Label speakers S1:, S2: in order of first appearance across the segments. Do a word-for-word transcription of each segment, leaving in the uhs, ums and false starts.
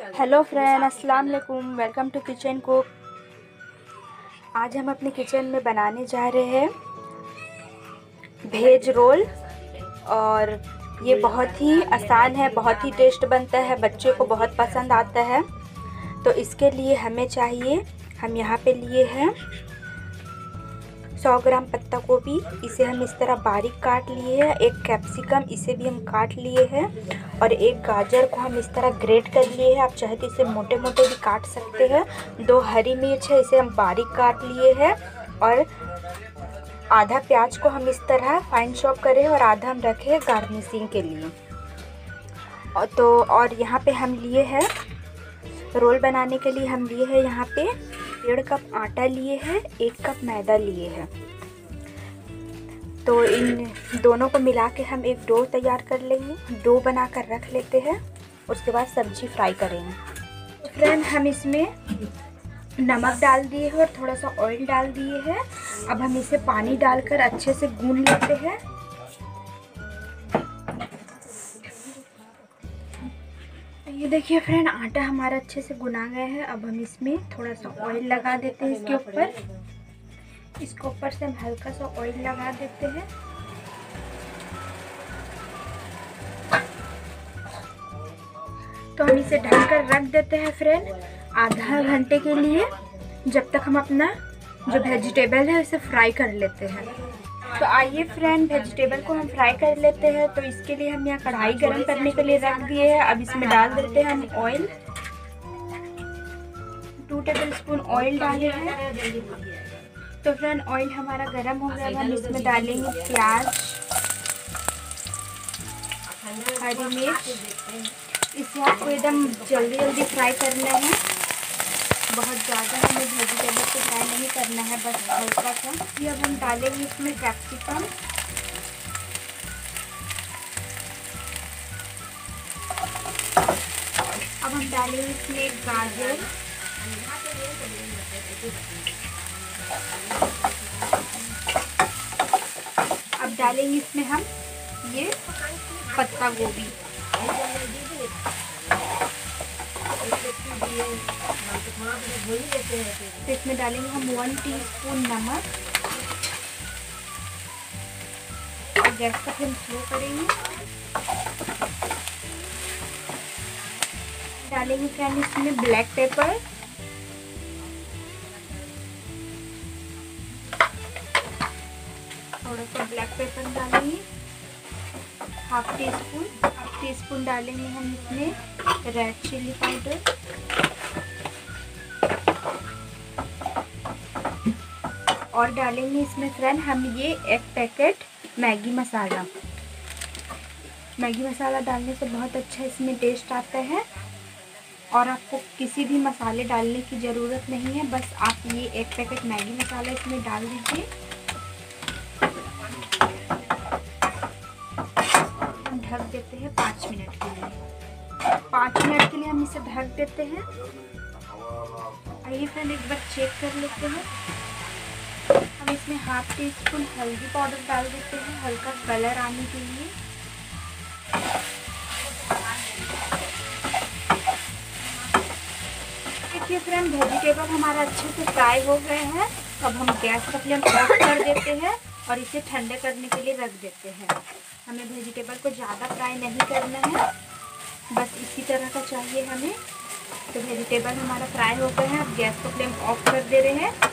S1: Hello friend, अस्सलाम वालेकुम। Welcome to kitchen cook. आज हम अपने किचन में बनाने जा रहे हैं वेज रोल। और ये बहुत ही आसान है, बहुत ही टेस्ट बनता है, बच्चों को बहुत पसंद आता है। तो इसके लिए हमें चाहिए, हम यहाँ पे लिए हैं सौ ग्राम पत्ता गोभी। इसे हम इस तरह बारीक काट लिए हैं। एक कैप्सिकम, इसे भी हम काट लिए हैं। और एक गाजर को हम इस तरह ग्रेट कर लिए हैं। आप चाहे तो इसे मोटे मोटे भी काट सकते हैं। दो हरी मिर्च है, इसे हम बारीक काट लिए हैं। और आधा प्याज को हम इस तरह फाइन चॉप करें और आधा हम रखे गार्निशिंग के लिए। और तो और यहाँ पे हम लिए हैं रोल बनाने के लिए, हम लिए हैं यहाँ पे डेढ़ कप आटा लिए हैं, एक कप मैदा लिए हैं। तो इन दोनों को मिला के हम एक डो तैयार कर लेंगे। डो बना कर रख लेते हैं, उसके बाद सब्जी फ्राई करेंगे। तो फ्रेंड, हम इसमें नमक डाल दिए हैं और थोड़ा सा ऑयल डाल दिए हैं। अब हम इसे पानी डालकर अच्छे से गूंद लेते हैं। ये देखिए फ्रेंड, आटा हमारा अच्छे से गुना गया है। अब हम इसमें थोड़ा सा ऑयल लगा देते हैं। इसके ऊपर इसके ऊपर से हम हल्का सा ऑयल लगा देते हैं। तो हम इसे ढककर रख देते हैं फ्रेंड आधा घंटे के लिए, जब तक हम अपना जो वेजिटेबल है उसे फ्राई कर लेते हैं। तो आइए फ्रेंड, वेजिटेबल को हम फ्राई कर लेते हैं। तो इसके लिए हम यहाँ कढ़ाई गरम करने के लिए रख दिए हैं। अब इसमें डाल देते हैं हम oil. Two tablespoon oil डाले हैं। तो फ्रेंड, ऑयल हमारा गरम हो गया। अब हम इसमें डालेंगे प्याज, हरी मिर्च। इसे आपको एकदम जल्दी जल्दी फ्राई करना है। बहुत ज़्यादा हमें वेजिटेबल को फ्राई नहीं करना है, बस हल्का सा। फिर अब हम डालेंगे इसमें कैप्सिकम, अब हम डालेंगे इसमें गाजर, अब डालेंगे इसमें हम ये पत्ता गोभी। तो इसमें डालेंगे हम वन टीस्पून नमक। और गैस का फ्लेम स्लो करेंगे। डालेंगे फ्रेंड इसमें ब्लैक पेपर, थोड़ा सा ब्लैक पेपर डालेंगे, half teaspoon half teaspoon डालेंगे हम इसमें रेड चिली पाउडर। और डालेंगे इसमें फ्रेंड हम ये एक packet Maggi masala. Maggi masala डालने से बहुत अच्छा इसमें टेस्ट आता है। और आपको किसी भी मसाले डालने की ज़रूरत नहीं है, बस आप ये एक पैकेट मैगी मसाला इसमें डाल दीजिए। हम ढक देते हैं पाँच मिनट के लिए। पाँच मिनट के लिए हम इसे ढक देते हैं। आइए फ्रेंड, एक बार चेक कर लेते हैं। हम इसमें हाफ टी स्पून हल्दी पाउडर डाल देते हैं, हल्का कलर आने के लिए। देखिए फ्रेंड, वेजिटेबल हमारा अच्छे से फ्राई हो गए हैं। अब हम गैस का फ्लेम ऑफ कर देते हैं और इसे ठंडे करने के लिए रख देते हैं। हमें वेजिटेबल को ज़्यादा फ्राई नहीं करना है, बस इसी तरह का चाहिए हमें। तो वेजिटेबल हमारा फ्राई हो गए हैं। अब गैस का फ्लेम ऑफ कर दे रहे हैं।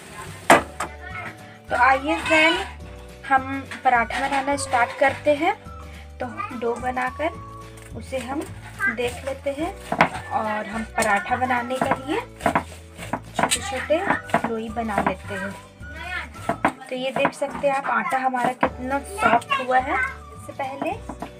S1: तो आइए फ्रेंड, हम पराठा बनाना स्टार्ट करते हैं। तो डो बनाकर उसे हम देख लेते हैं। और हम पराठा बनाने के लिए छोटे छोटे लोई बना लेते हैं। तो ये देख सकते हैं आप, आटा हमारा कितना सॉफ्ट हुआ है। इससे पहले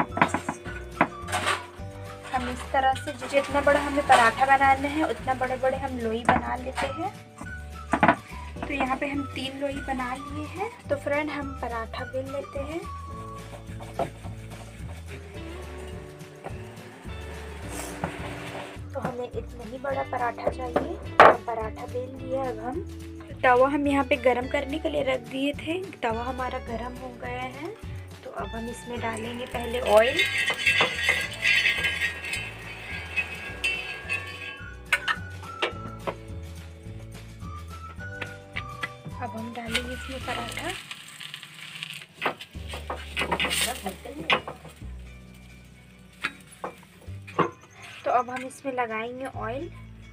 S1: हम इस तरह से जितना बड़ा हमें पराठा बनाना है उतना बड़े बड़े हम लोई बना लेते हैं। तो यहाँ पे हम तीन लोई बना लिए हैं। तो फ्रेंड, हम पराठा बेल लेते हैं। तो हमें इतना ही बड़ा पराठा चाहिए। तो पराठा बेल लिया। अब हम तवा हम यहाँ पे गरम करने के लिए रख दिए थे। तवा हमारा गरम हो गया है। तो अब हम इसमें डालेंगे पहले ऑयल। में पराठा। तो अब हम इसमें लगाएंगे ऑयल।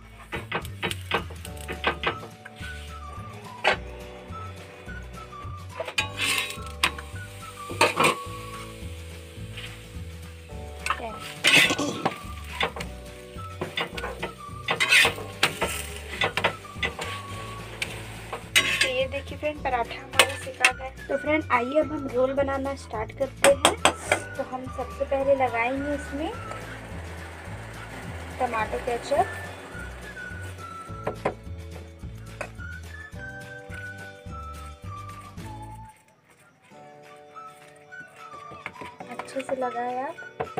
S1: तो ये देखिए फ्रेंड, पराठा हमारा सिका गया। तो फ्रेंड आइए अब हम रोल बनाना स्टार्ट करते हैं। तो हम सबसे पहले लगाएंगे इसमें टमाटो केचप, अच्छे से लगाए आप।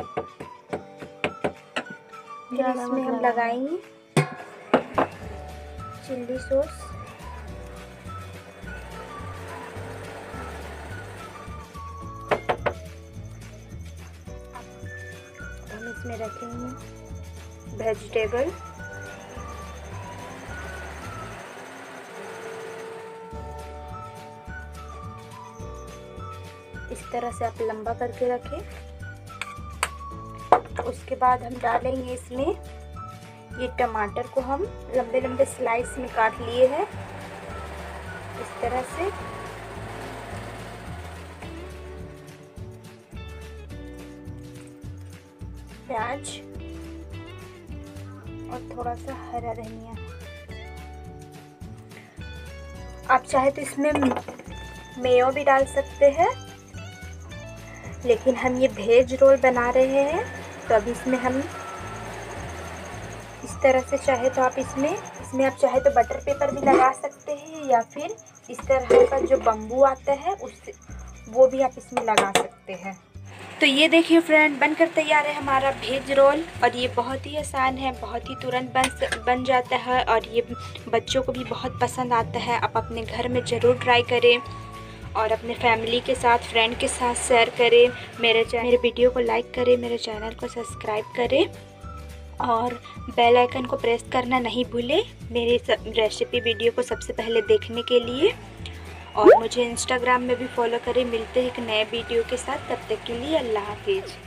S1: फिर इसमें हम लगाएंगे चिल्ली सॉस, हम इसमें रखेंगे वेजिटेबल, इस तरह से आप लंबा करके रखें। उसके बाद हम डालेंगे इसमें ये टमाटर को हम लंबे लंबे स्लाइस में काट लिए हैं, इस तरह से। प्याज और थोड़ा सा हरा धनिया। आप चाहे तो इसमें मेयो भी डाल सकते हैं, लेकिन हम ये वेज रोल बना रहे हैं तो अभी इसमें हम इस तरह से, चाहे तो आप इसमें इसमें आप चाहे तो बटर पेपर भी लगा सकते हैं, या फिर इस तरह का जो बम्बू आता है उससे वो भी आप इसमें लगा सकते हैं। तो ये देखिए फ्रेंड, बनकर तैयार है हमारा वेज रोल। और ये बहुत ही आसान है, बहुत ही तुरंत बन बन जाता है और ये बच्चों को भी बहुत पसंद आता है। आप अपने घर में ज़रूर ट्राई करें और अपने फैमिली के साथ, फ्रेंड के साथ शेयर करें। मेरे मेरे वीडियो को लाइक करें, मेरे चैनल को सब्सक्राइब करें और बेल आइकन को प्रेस करना नहीं भूलें मेरी रेसिपी वीडियो को सबसे पहले देखने के लिए। और मुझे इंस्टाग्राम में भी फॉलो करें। मिलते हैं एक नए वीडियो के साथ, तब तक के लिए अल्लाह हाफिज़।